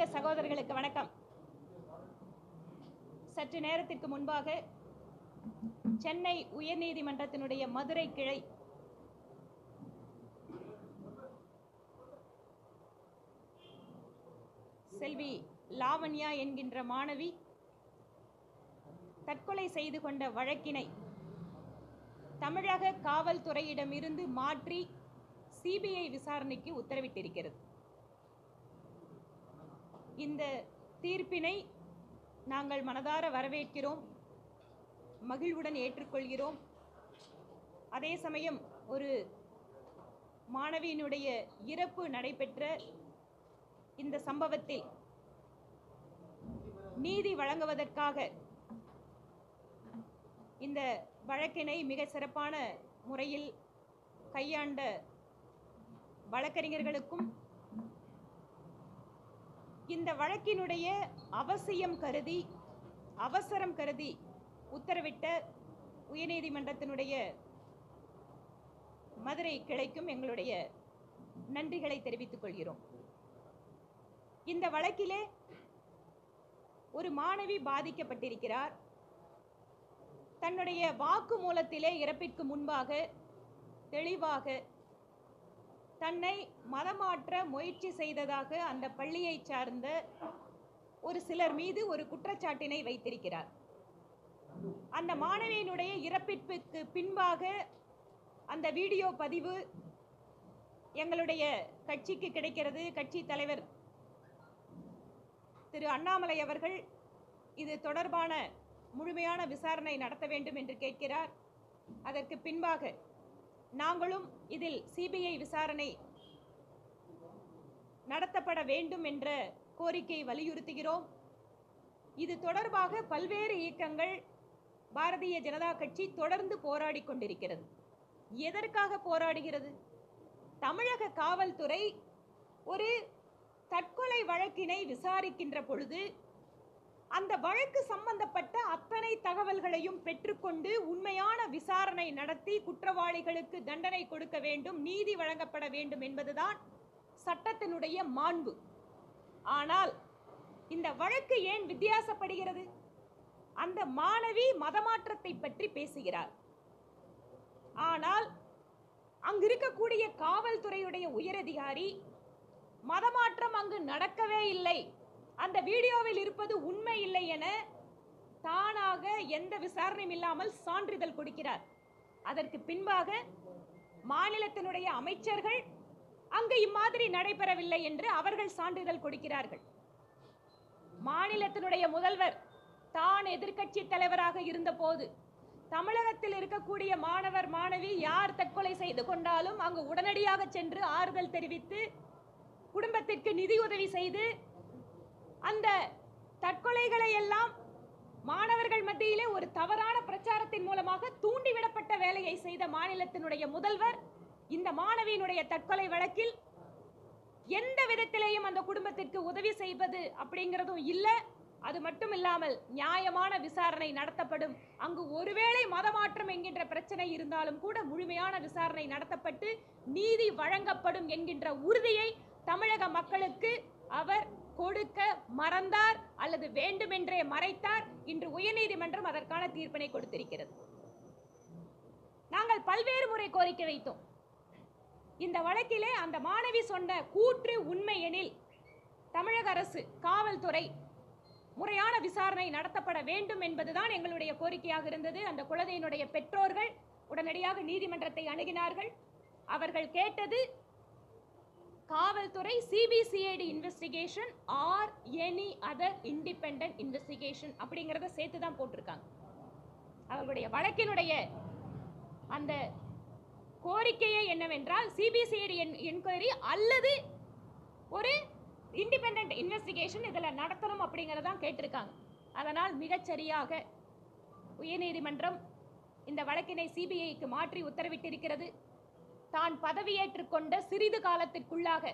சகோதரர்களுக்கு வணக்கம். சற்று நேரத்திற்கு முன்பாக சென்னை உயர்நீதிமன்றத்தினுடைய மதுரை கிளை செல்வி லாவண்யா என்கின்ற மாணவி தற்கொலை செய்து கொண்ட வழக்கினை தமிழக காவல்துறையிடமிருந்து மாற்றி சிபிஐ விசாரணைக்கு உத்தரவிட்டிருக்கிறது. இந்த தீர்ப்பினை நாங்கள் மனதார வரவேற்கிறோம், மகிழ்வுடன் ஏற்றுக்கொள்கிறோம். அதே சமயம் ஒரு மாணவியினுடைய இறப்பு நடைபெற்ற இந்த சம்பவத்தில் நீதி வழங்குவதற்காக இந்த வழக்கினை மிக சிறப்பான முறையில் கையாண்ட வழக்கறிஞர்களுக்கும் இந்த வழக்கினுடைய அவசரம் கருதி உத்தரவிட்ட உயர்நீதிமன்றத்தினுடைய மதுரை கிளைக்கும் எங்களுடைய நன்றிகளை தெரிவித்துக் கொள்கிறோம். இந்த வழக்கிலே ஒரு மாணவி பாதிக்கப்பட்டிருக்கிறார். தன்னுடைய வாக்குமூலத்திலே இறப்பிற்கு முன்பாக தெளிவாக தன்னை மதமாற்ற முயற்சி செய்ததாக அந்த பள்ளியை சார்ந்த ஒரு சிலர் மீது ஒரு குற்றச்சாட்டினை வைத்திருக்கிறார். அந்த மாணவியினுடைய இறப்பிற்கு பின்பாக அந்த வீடியோ பதிவு எங்களுடைய கட்சிக்கு கிடைக்கிறது. கட்சி தலைவர் திரு அண்ணாமலை அவர்கள் இது தொடர்பான முழுமையான விசாரணை நடத்த வேண்டும் என்று கேட்கிறார். அதற்கு பின்பாக நாங்களும் இதில் சிபிஐ விசாரணை நடத்தப்பட வேண்டும் என்ற கோரிக்கையை வலியுறுத்துகிறோம். இது தொடர்பாக பல்வேறு இயக்கங்கள் பாரதிய ஜனதா கட்சி தொடர்ந்து போராடி கொண்டிருக்கிறது. எதற்காக போராடுகிறது? தமிழக காவல்துறை ஒரு தற்கொலை வழக்கினை விசாரிக்கின்ற பொழுது அந்த வழக்கு சம்பந்தப்பட்ட அத்தனை தகவல்களையும் பெற்றுக்கொண்டு உண்மையான விசாரணை நடத்தி குற்றவாளிகளுக்கு தண்டனை கொடுக்க வேண்டும், நீதி வழங்கப்பட வேண்டும் என்பதுதான் சட்டத்தினுடைய மாண்பு. ஆனால் இந்த வழக்கு ஏன் வித்தியாசப்படுகிறது? அந்த மாணவி மதமாற்றத்தை பற்றி பேசுகிறார். ஆனால் அங்கு இருக்கக்கூடிய காவல்துறையுடைய உயரதிகாரி மதமாற்றம் அங்கு நடக்கவே இல்லை, அந்த வீடியோவில் இருப்பது உண்மை இல்லை என தானாக எந்த விசாரணையும் இல்லாமல் சான்றிதழ் கொடுக்கிறார். அதற்கு பின்பாக மாநிலத்தினுடைய அமைச்சர்கள் அங்கு இம்மாதிரி நடைபெறவில்லை என்று அவர்கள் சான்றிதழ் கொடுக்கிறார்கள். மாநிலத்தினுடைய முதல்வர் தான் எதிர்க்கட்சி தலைவராக இருந்த போது தமிழகத்தில் இருக்கக்கூடிய மாணவர் மாணவி யார் தற்கொலை செய்து கொண்டாலும் அங்கு உடனடியாக சென்று ஆறுதல் தெரிவித்து குடும்பத்திற்கு நிதியுதவி செய்து அந்த தற்கொலைகளை எல்லாம் மாணவர்கள் மத்தியிலே ஒரு தவறான பிரச்சாரத்தின் மூலமாக தூண்டிவிடப்பட்ட வேலையை செய்த மாநிலத்தினுடைய முதல்வர் இந்த மாணவியினுடைய தற்கொலை வழக்கில் எந்த விதத்திலேயும் அந்த குடும்பத்திற்கு உதவி செய்வது அப்படிங்கிறதும் இல்லை. அது மட்டும் இல்லாமல் நியாயமான விசாரணை நடத்தப்படும், அங்கு ஒருவேளை மதமாற்றம் என்கின்ற பிரச்சனை இருந்தாலும் கூட முழுமையான விசாரணை நடத்தப்பட்டு நீதி வழங்கப்படும் என்கின்ற உறுதியை தமிழக மக்களுக்கு அவர் கொடுக்க மறந்தார் அல்லது வேண்டுமென்றே மறைத்தார். இன்று உயர்நீதிமன்றம் அதற்கான தீர்ப்பினை கொடுத்திருக்கிறது. நாங்கள் பல்வேறு முறை கோரிக்கை வைத்தோம். இந்த வழக்கிலே அந்த மாணவி சொன்ன கூற்று உண்மை எனில் தமிழக அரசு காவல்துறை முறையான விசாரணை நடத்தப்பட வேண்டும் என்பதுதான் எங்களுடைய கோரிக்கையாக இருந்தது. அந்த குழந்தையினுடைய பெற்றோர்கள் உடனடியாக நீதிமன்றத்தை அணுகினார்கள். அவர்கள் கேட்டது காவல்துறை CBCID investigation are any other independent investigation அப்படிங்கிறத சேர்த்து தான் போட்டிருக்காங்க. அவர்களுடைய வழக்கினுடைய அந்த கோரிக்கையே என்னவென்றால் சிபிசிஐடி என்கொயரி அல்லது ஒரு இண்டிபெண்டன்ட் இன்வெஸ்டிகேஷன் இதில் நடத்தணும் அப்படிங்கிறதான் கேட்டிருக்காங்க. அதனால் மிகச்சரியாக உயர்நீதிமன்றம் இந்த வழக்கினை சிபிஐக்கு மாற்றி உத்தரவிட்டிருக்கிறது. தான் பதவியேற்றுக் கொண்ட சிறிது காலத்திற்குள்ளாக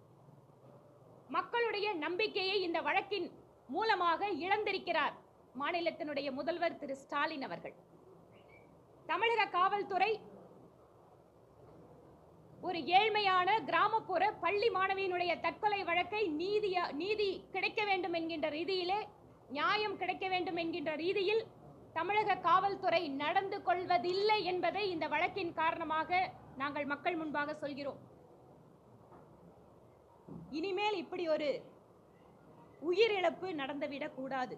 மக்களுடைய நம்பிக்கையை இந்த வழக்கின் மூலமாக இழந்திருக்கிறார் மாநிலத்தினுடைய முதல்வர் திரு ஸ்டாலின் அவர்கள். தமிழக காவல்துறை ஒரு ஏழ்மையான கிராமப்புற பள்ளி மாணவியினுடைய தற்கொலை வழக்கை நீதி கிடைக்க வேண்டும் என்கின்ற ரீதியிலே, நியாயம் கிடைக்க வேண்டும் என்கின்ற ரீதியில் தமிழக காவல்துறை நடந்து கொள்வதில்லை என்பதை இந்த வழக்கின் காரணமாக நாங்கள் மக்கள் முன்பாக சொல்கிறோம். இனிமேல் இப்படி ஒரு உயிரிழப்பு நடந்துவிடக் கூடாது.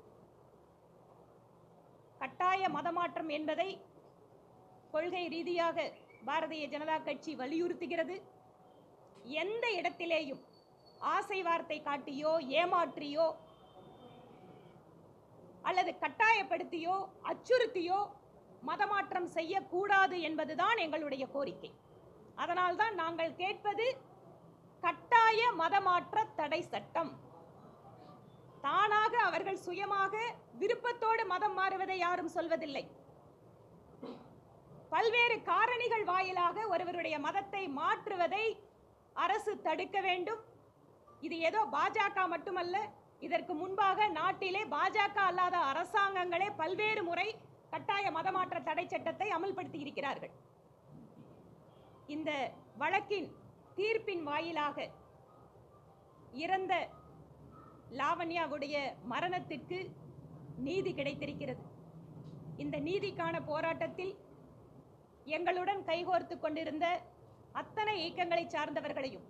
கட்டாய மதமாற்றம் என்பதை கொள்கை ரீதியாக பாரதிய ஜனதா கட்சி வலியுறுத்துகிறது. எந்த இடத்திலேயும் ஆசை வார்த்தை காட்டியோ, ஏமாற்றியோ அல்லது கட்டாயப்படுத்தியோ, அச்சுறுத்தியோ மதமாற்றம் செய்யக்கூடாது என்பதுதான் எங்களுடைய கோரிக்கை. அதனால்தான் நாங்கள் கேட்பது கட்டாய மதமாற்ற தடை சட்டம். தானாக அவர்கள் சுயமாக விருப்பத்தோடு மதம் மாறுவதை யாரும் சொல்வதில்லை. பல்வேறு காரணிகள் வாயிலாக ஒருவருடைய மதத்தை மாற்றுவதை அரசு தடுக்க வேண்டும். இது ஏதோ பாஜக மட்டுமல்ல, இதற்கு முன்பாக நாட்டிலே பாஜக அல்லாத அரசாங்கங்களே பல்வேறு முறை கட்டாய மதமாற்ற தடை சட்டத்தை அமல்படுத்தி இருக்கிறார்கள். இந்த வழக்கின் தீர்ப்பின் வாயிலாக இறந்த லாவண்யாவுடைய மரணத்திற்கு நீதி கிடைத்திருக்கிறது. இந்த நீதிக்கான போராட்டத்தில் எங்களுடன் கைகோர்த்து கொண்டிருந்த அத்தனை இயக்கங்களை சார்ந்தவர்களையும்,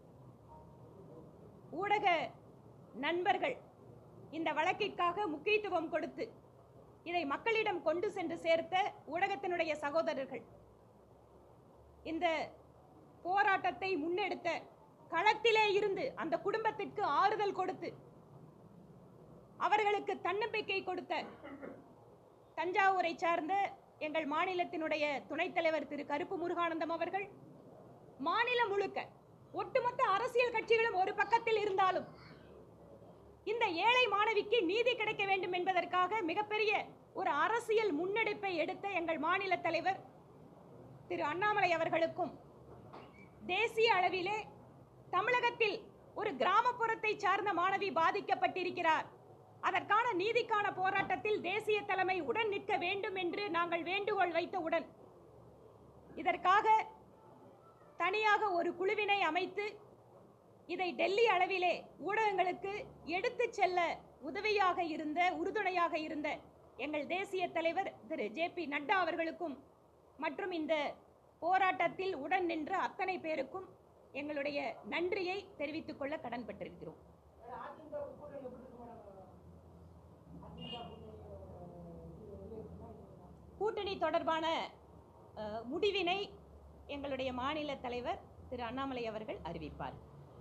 ஊடக நண்பர்கள், இந்த வழக்கிற்காக முக்கியத்துவம் கொடுத்து இதை மக்களிடம் கொண்டு சென்று சேர்த்த ஊடகத்தினுடைய சகோதரர்கள், இந்த போராட்டத்தை முன்னெடுத்த, களத்திலே இருந்து அந்த குடும்பத்திற்கு ஆறுதல் கொடுத்து அவர்களுக்கு தன்னம்பிக்கை கொடுத்த தஞ்சாவூரை சார்ந்த எங்கள் மாநிலத்தினுடைய துணைத் தலைவர் திரு கருப்பு முருகானந்தம் அவர்கள், மாநிலம் முழுக்க ஒட்டுமொத்த அரசியல் கட்சிகளும் ஒரு பக்கத்தில் இருந்தாலும் இந்த ஏழை மாணவிக்கு நீதி கிடைக்க வேண்டும் என்பதற்காக மிகப்பெரிய ஒரு அரசியல் முன்னெடுப்பை எடுத்த எங்கள் மாநில தலைவர் திரு அண்ணாமலை அவர்களுக்கும், தேசிய அளவிலே தமிழகத்தில் ஒரு கிராமப்புறத்தை சார்ந்த மாணவி பாதிக்கப்பட்டிருக்கிறார், அதற்கான நீதிக்கான போராட்டத்தில் தேசிய தலைமை உடன் நிற்க வேண்டும் என்று நாங்கள் வேண்டுகோள் வைத்தவுடன் இதற்காக தனியாக ஒரு குழுவினை அமைத்து இதை டெல்லி அளவிலே ஊடகங்களுக்கு எடுத்து செல்ல உதவியாக இருந்த, உறுதுணையாக இருந்த எங்கள் தேசிய தலைவர் திரு ஜே.பி. நட்டா அவர்களுக்கும் மற்றும் இந்த போராட்டத்தில் உடன் நின்ற அத்தனை பேருக்கும் எங்களுடைய நன்றியை தெரிவித்துக் கொள்ள கடன்பட்டிருக்கிறோம். கூட்டணி தொடர்பான முடிவினை எங்களுடைய மாநில தலைவர் திரு அண்ணாமலை அவர்கள் அறிவிப்பார்.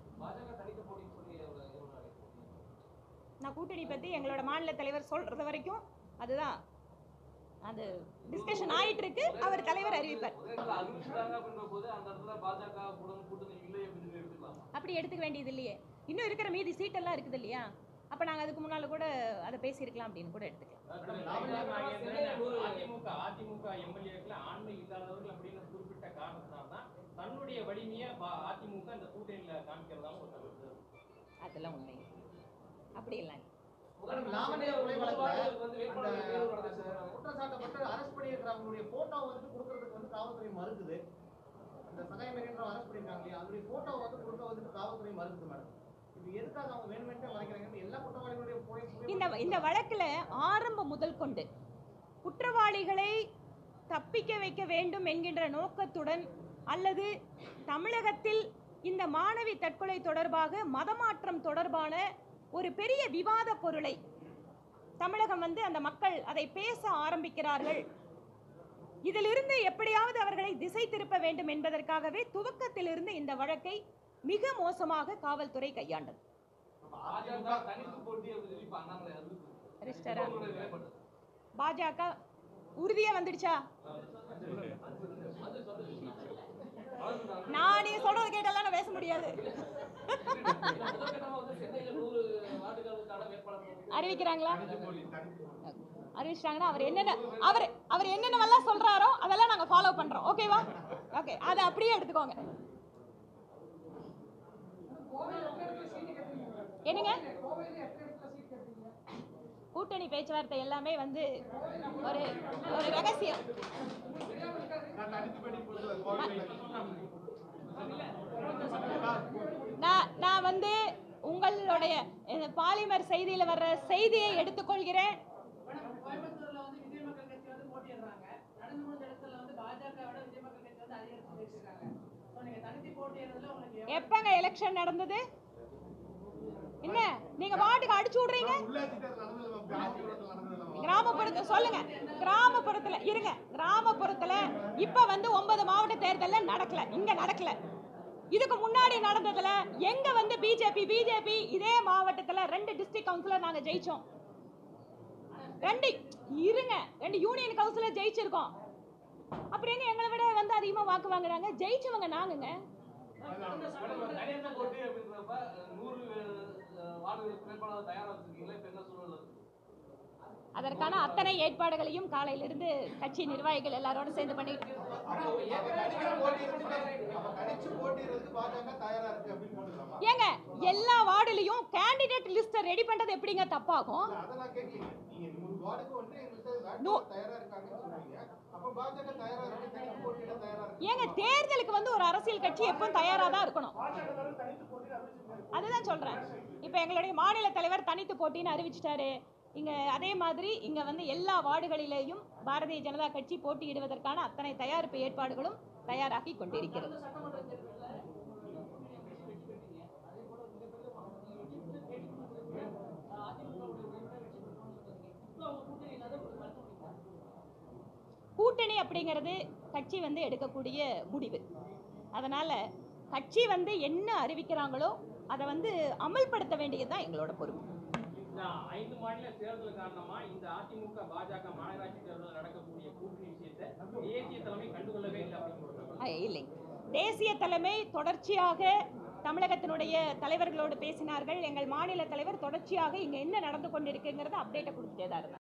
நான் கூட்டணி பற்றி எங்களோட மாநில தலைவர் சொல்றது வரைக்கும் அதுதான் அது டிஸ்கஷன் ஆயிட்டு இருக்கு. அவர் தலைவர் அறிவிப்பார். அப்படி எடுத்துக்க வேண்டியது இல்லையே, இன்னும் இருக்கிற மீதி சீட்டெல்லாம் இருக்குது இல்லையா, அப்ப நாங்க அதுக்கு முன்னால கூட அதை பேசியிருக்கலாம் அப்படின்னு கூட எடுத்துக்கலாம். அதிமுக எம்எல்ஏக்கள் ஆண்மை இல்லாதவர்கள் அப்படின்னு குறிப்பிட்ட காரணத்தினால்தான் தன்னுடைய வலிமையை அதிமுக இந்த கூட்டணியில காமிக்கிறதா ஒரு கருத்து. அதெல்லாம் உண்மை, அப்படி இல்லை. குற்றச்சாட்டப்பட்டு அரஸ்ட் பண்ணியிருக்கிறவங்களுடைய போட்டோ வந்து கொடுக்கறதுக்கு வந்து காவல்துறை மறுக்குது. அந்த சகாயமேன்ற அரஸ்ட் பண்ணிருக்காங்க இல்லையா, அதோடைய போட்டோ வந்து கொடுக்க வந்து காவல்துறை மறுக்குது மேடம். இது எதுக்காக அவங்க வேணுமென்றே மறைக்கிறாங்க? எல்லா குற்றவாளிகளுடைய இந்த வழக்குல ஆரம்பம் முதல் கொண்டு குற்றவாளிகளை தப்பிக்க வைக்க வேண்டும் என்கின்ற நோக்கத்துடன் அல்லது தமிழகத்தில் இந்த மாணவி தற்கொலை தொடர்பாக மதமாற்றம் தொடர்பான ஒரு பெரிய விவாத பொருளை தமிழகம் வந்து அந்த மக்கள் அதை பேச ஆரம்பிக்கிறார்கள், இதிலிருந்து எப்படியாவது அவர்களை திசை திருப்ப வேண்டும் என்பதற்காகவே துவக்கத்திலிருந்து இந்த வழக்கை மிக மோசமாக காவல்துறை கையாண்டது. பாஜக உறுதியா வந்துடுச்சா? நான் நீ சொல்றது கேட்டாலும் பேச முடியாது. அறிவிக்கிறாங்களா? அறிவிச்சிட்டாங்கன்னா அவர் என்னென்னவெல்லாம் சொல்றாரோ அதெல்லாம் நாங்க ஃபாலோ பண்றோம். ஓகேவா? ஓகே, அதை அப்படியே எடுத்துக்கோங்க. என்னங்க கூட்டணி பேச்சுவார்த்தை எல்லாமே வந்து ஒரு ரகசியம். நான் வந்து உங்களுடைய பாலிமர் செய்தியில வர்ற செய்தியை எடுத்துக்கொள்கிறேன். கோயம்புத்தூர்ல வந்து விஜய் மக்கள் கட்சி வந்து போட்டியிடுறாங்க. நடந்து முடிஞ்ச இடத்துல வந்து பாஜகவோட விஜய் மக்கள் கட்சி வந்து அதிகரித்து பேசிருக்காங்க. சோ நீங்க தனித்து போட்டியிடுறதுல உங்களுக்கு எப்பங்க எலெக்ஷன் நடந்தது? என்ன நீங்க வாட்டுக்கு அடிச்சு விடுறீங்க? கிராமப்புறத்துல சொல்லுங்க. கிராமப்புறத்துல இருங்க. கிராமப்புறத்துல இப்ப வந்து 9 மாவட்ட தேர்தல்ல நடக்கல. இங்க நடக்கல. இதுக்கு முன்னாடி நடந்ததுல எங்க வந்து பிஜேபி இதே மாவட்டத்துல 2 டிஸ்ட்ரிக்ட் கவுன்சிலர் நாங்க ஜெயிச்சோம். 2 யூனியன் கவுன்சிலர் ஜெயிச்சிருக்கோம். அப்புறம் எங்க எங்களை விட வந்து அதிகமா வாக்கு வாங்குறாங்க? ஜெயிச்சவங்க நாங்கங்க. தனியார் போட்டி அப்படின்றப்ப 100 வார்டுகளுக்கு வேட்பாளர் தயாரா வச்சிருக்கீங்களா? இப்ப என்ன சூழல் இருக்கு? அதற்கான அத்தனை ஏற்பாடுகளையும் காலையிலிருந்து கட்சி நிர்வாகிகள் எல்லாரோட சேர்ந்து பண்ணிட்டு ஏங்க எல்லா வார்டுலயும் கேண்டிடேட் லிஸ்ட் ரெடி பண்றது எப்படிங்க தப்பாகும்? ஏங்க தேர்தலுக்கு வந்து ஒரு அரசியல் கட்சி எப்பவும் தயாரா தான் இருக்கணும். அதுதான் சொல்றேன். இப்ப எங்களுடைய மாநில தலைவர் தனித்து போட்டின்னு அறிவிச்சிட்டாரு. இங்க அதே மாதிரி இங்க வந்து எல்லா வார்டுகளிலேயும் பாரதிய ஜனதா கட்சி போட்டியிடுவதற்கான அத்தனை தயாரிப்பு ஏற்பாடுகளும் தயாராகி கொண்டிருக்கிறது. கூட்டணி அப்படிங்கிறது கட்சி வந்து எடுக்கக்கூடிய முடிவு. அதனால கட்சி வந்து என்ன அறிவிக்கிறாங்களோ அதை வந்து அமல்படுத்த வேண்டியதுதான் எங்களோட பொறுப்பு. 5 மாநில தேர்தல் காரணமா இந்த அதிமுக பாஜக மாநகராட்சி தேர்தல் நடக்கக்கூடிய கூட்டணி விஷயத்தை தேசிய தலைமை கண்டுகொள்ளவே இல்லை அப்படின்னு இல்லை. தேசிய தலைமை தொடர்ச்சியாக தமிழகத்தினுடைய தலைவர்களோடு பேசினார்கள். எங்கள் மாநில தலைவர் தொடர்ச்சியாக இங்க என்ன நடந்து கொண்டிருக்குங்கிறத அப்டேட்டை கொடுத்துட்டே தான் இருந்தார்.